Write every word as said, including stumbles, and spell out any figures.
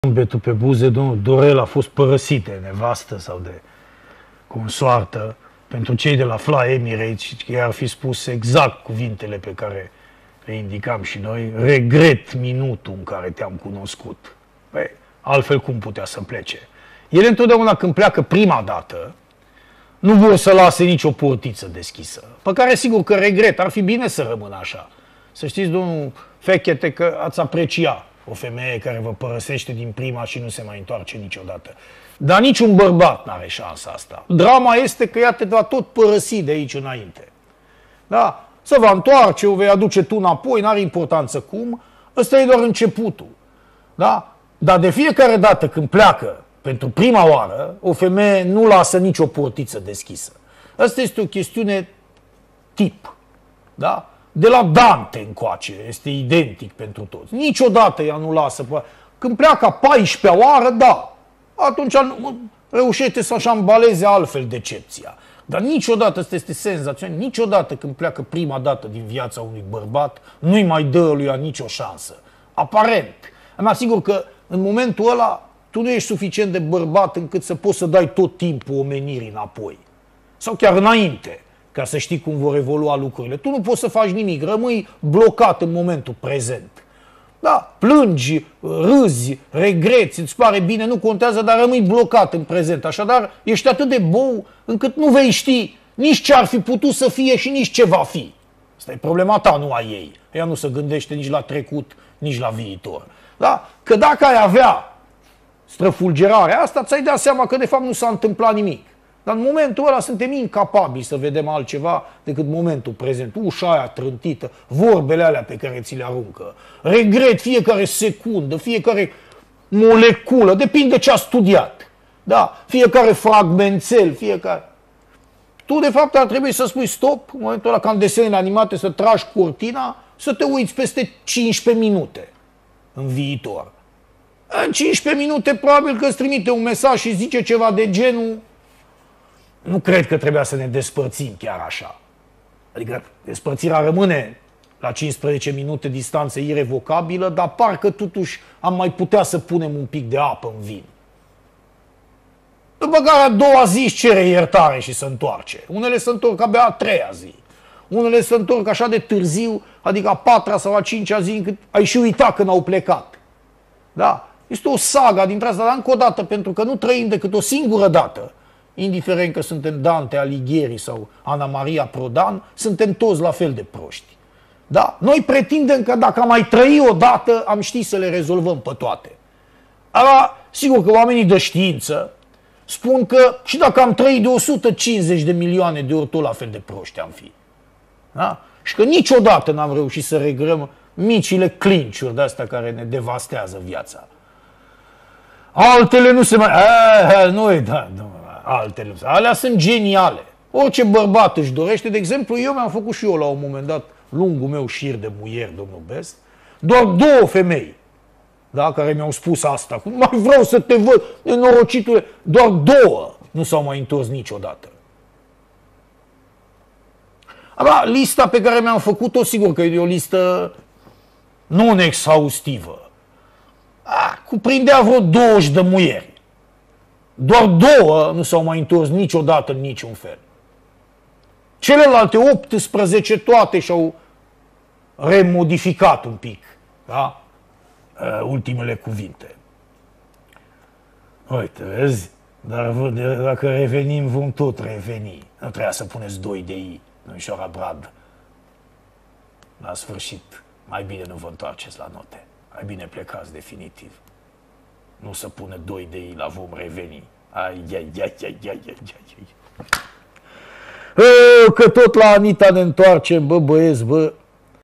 Zâmbetul pe buze, domnul Dorel a fost părăsit de nevastă sau de consoartă. Pentru cei de la Fly Emirates, ei ar fi spus exact cuvintele pe care le indicam și noi. Regret minutul în care te-am cunoscut. Băi, altfel cum putea să plece? Ele întotdeauna când pleacă prima dată, nu vor să lase nicio portiță deschisă. Pe care sigur că regret, ar fi bine să rămână așa. Să știți, domnul Fechete, că ați aprecia o femeie care vă părăsește din prima și nu se mai întoarce niciodată. Dar niciun bărbat n-are șansa asta. Drama este că ea te va tot părăsi de aici înainte. Da? Se va întoarce, o vei aduce tu înapoi, n-are importanță cum. Ăsta e doar începutul. Da? Dar de fiecare dată când pleacă pentru prima oară, o femeie nu lasă nicio portiță deschisă. Asta este o chestiune tip. Da? De la Dante încoace, este identic pentru toți. Niciodată ea nu lasă. Când pleacă a paisprezecea oară, da. Atunci reușește să-și ambaleze altfel decepția. Dar niciodată, asta este senzațional, niciodată când pleacă prima dată din viața unui bărbat, nu-i mai dă lui nicio șansă. Aparent. Îmi asigur că în momentul ăla tu nu ești suficient de bărbat încât să poți să dai tot timpul omenirii înapoi. Sau chiar înainte, ca să știi cum vor evolua lucrurile. Tu nu poți să faci nimic, rămâi blocat în momentul prezent. Da, plângi, râzi, regreți, îți pare bine, nu contează, dar rămâi blocat în prezent. Așadar, ești atât de bou încât nu vei ști nici ce ar fi putut să fie și nici ce va fi. Asta e problema ta, nu a ei. Ea nu se gândește nici la trecut, nici la viitor. Da? Că dacă ai avea străfulgerarea asta, ți-ai dat seama că de fapt nu s-a întâmplat nimic. Dar în momentul ăla suntem incapabili să vedem altceva decât momentul prezent. Ușa aia trântită, vorbele alea pe care ți le aruncă. Regret fiecare secundă, fiecare moleculă, depinde ce a studiat. Da? Fiecare fragmentel, fiecare... Tu de fapt ar trebui să spui stop, în momentul ăla ca în desenele animate să tragi cortina, să te uiți peste cincisprezece minute în viitor. În cincisprezece minute probabil că îți trimite un mesaj și zice ceva de genul: nu cred că trebuia să ne despărțim chiar așa. Adică despărțirea rămâne la cincisprezece minute distanță irevocabilă, dar parcă totuși am mai putea să punem un pic de apă în vin. După care a doua zi își cere iertare și se întoarce. Unele se întorc abia a treia zi. Unele se întorc așa de târziu, adică a patra sau a cincea zi, încât ai și uitat când au plecat. Da? Este o saga dintre asta, dar încă o dată, pentru că nu trăim decât o singură dată. Indiferent că suntem Dante Alighieri sau Ana Maria Prodan, suntem toți la fel de proști. Da? Noi pretindem că dacă am mai trăi o dată, am ști să le rezolvăm pe toate. Ala, sigur că oamenii de știință spun că și dacă am trăit de o sută cincizeci de milioane de ori, tot la fel de proști am fi. Da? Și că niciodată n-am reușit să regrăm micile clinciuri de-astea care ne devastează viața. Altele nu se mai... A, nu e, da, nu, altele. Alea sunt geniale. Orice bărbat își dorește. De exemplu, eu mi-am făcut și eu la un moment dat lungul meu șir de muieri, domnul Best, doar două femei, da, care mi-au spus asta. Cum mai vreau să te văd, nenorocitule. Doar două nu s-au mai întors niciodată. Aba, lista pe care mi-am făcut-o, sigur că e o listă non-exhaustivă. A, cuprindea vreo douăzeci de muieri. Doar două nu s-au mai întors niciodată în niciun fel. Celelalte optsprezece toate și-au remodificat un pic, da? Uh, ultimele cuvinte. Uite, vezi? Dar dacă revenim, vom tot reveni. Nu trebuia să puneți doi de i, domnișoara Brad. La sfârșit, mai bine nu vă întoarceți la note. Mai bine plecați definitiv. Nu să pune doi de i la vom reveni. Ai, ai, ai, ai, ai, ai, ai. Că tot la Anita ne întoarcem, bă, băieți, bă.